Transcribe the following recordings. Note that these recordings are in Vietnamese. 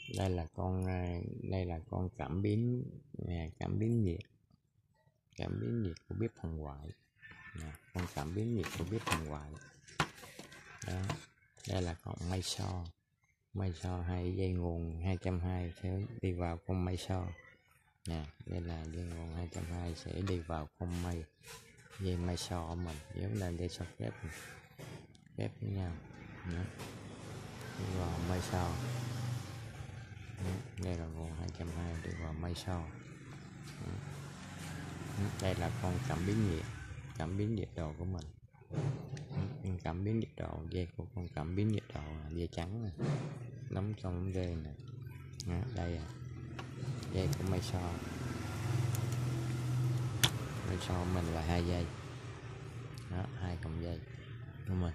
Đây là con cảm biến nhiệt của bếp hồng ngoại. Con cảm biến nhiệt của bếp hồng ngoại đó. Đây là con may so hay dây nguồn 220 sẽ đi vào con may so nè. Đây là dây nguồn 220 sẽ đi vào con dây may so của mình, giống là dây so ghép với nhau đó. Đi vào may so. Đây là nguồn 220 đi vào may so. Đây là con cảm biến nhiệt độ của mình. Cảm biến nhiệt độ, dây của con cảm biến nhiệt độ là dây trắng này, nắm trong dây này. Đây dây của may so mình là 2 dây đó, 2 cọng dây của mình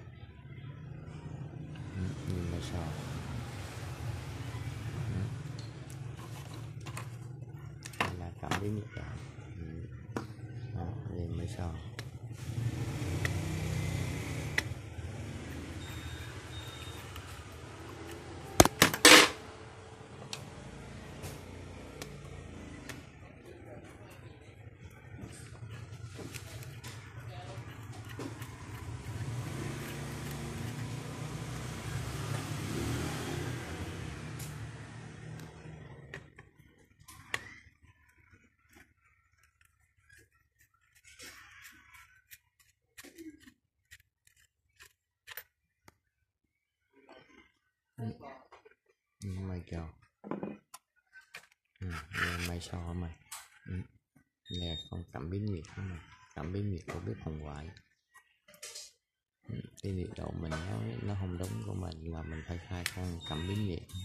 như may so. Đây là cảm biến nhiệt độ đó, dây may so. May cho may so mà. Đây là con cảm biến nhiệt của mình, cảm biến nhiệt của bếp hồng ngoại. Cái nhiệt độ mình nó không đúng của mình là mình phải khai con cảm biến nhiệt.